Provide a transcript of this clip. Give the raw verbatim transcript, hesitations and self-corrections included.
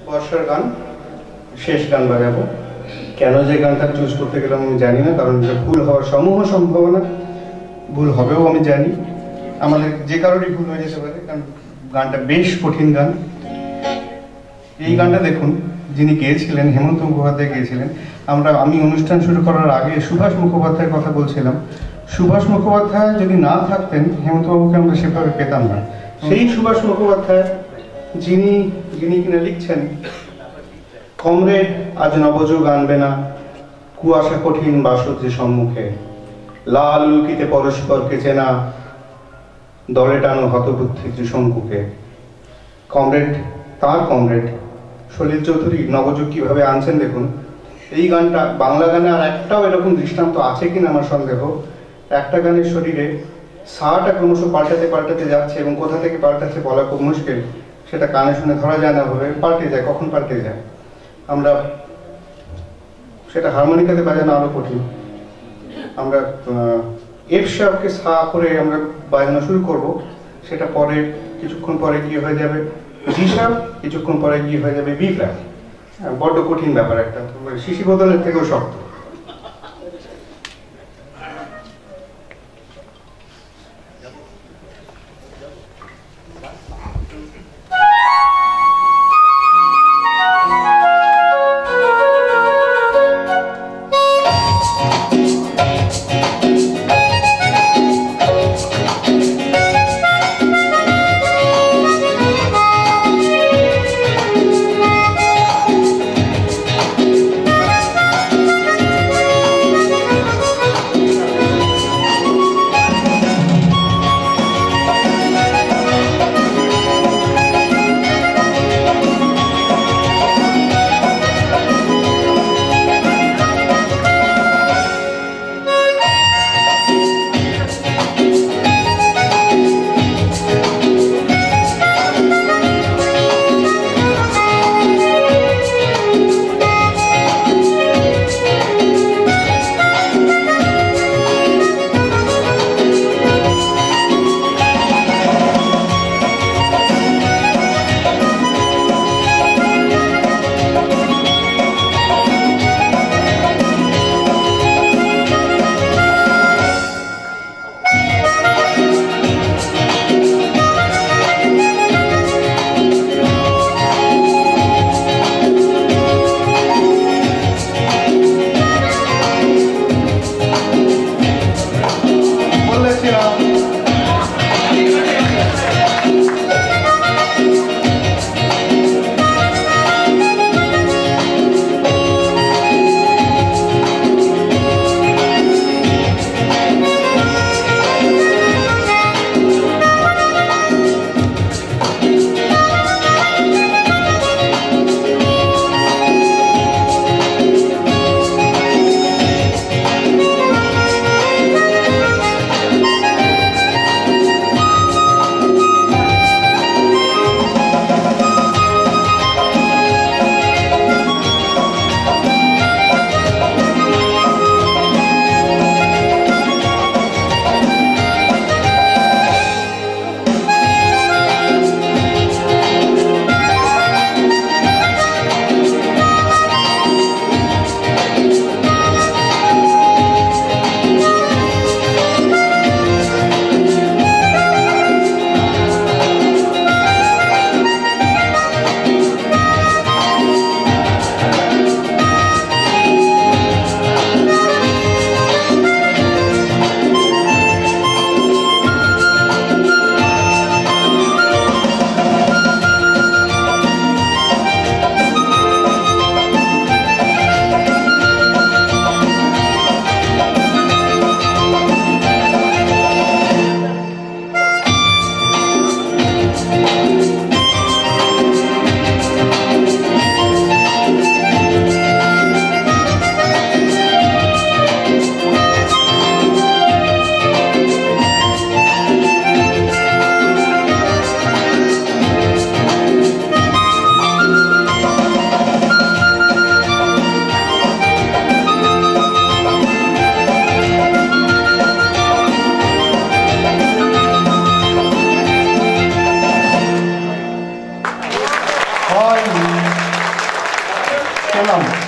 বর্ষার গান, শেষ গান বাজাবো। কেন যে গানটা চুজ করতে গেলাম আমি জানি না, কারণ এটা ভুল হওয়ার সমূহ সম্ভাবনা, ভুল হবেও আমি জানি, আমাদের যে কারোরই ভুল হয়ে যেতে পারে, কারণ গানটা বেশ কঠিন গান। এই গানটা দেখুন, যিনি গেয়েছিলেন হেমন্ত মুখোপাধ্যায় গেয়েছিলেন। আমরা আমি অনুষ্ঠান শুরু করার আগে সুভাষ মুখোপাধ্যায়ের কথা বলছিলাম। সুভাষ মুখোপাধ্যায় যদি না থাকতেন হেমন্তবাবুকে আমরা সেভাবে পেতাম না। সেই সুভাষ মুখোপাধ্যায় যিনি যিনি কিনা লিখছেন, কমরেড আজ নবযোগ আনবে না, কুয়াশা কঠিন বাসর যে সম্মুখে, লাল উল্কিতে পরস্পরকে চেনা, দলে টানো হতবুদ্ধি ত্রিশঙ্কুকে। কমরেড, তার কমরেড সলিল চৌধুরী নবযুগ কিভাবে আনছেন দেখুন। এই গানটা বাংলা গানে আর একটাও এরকম দৃষ্টান্ত আছে কিনা আমার সন্দেহ। একটা গানের শরীরে সাটা ক্রমশ পাল্টাতে পাল্টাতে যাচ্ছে এবং কোথা থেকে পাল্টাচ্ছে বলা খুব মুশকিল, সেটা কানে শুনে ধরা যায় না, ভাবে পাল্টে যায়, কখন পাল্টে যায় আমরা সেটা হারমোনিকাতে বাজানো আরো কঠিন। আমরা এফ শার্পকে সা করে আমরা বাজানো শুরু করব, সেটা পরে কিছুক্ষণ পরে গিয়ে হয়ে যাবে জি শার্প, কিছুক্ষণ পরে গিয়ে হয়ে যাবে বি ফ্ল্যাট। বড্ড কঠিন ব্যাপার একটা, শিশি বোতলের থেকেও শক্ত। Thank you. সালাম।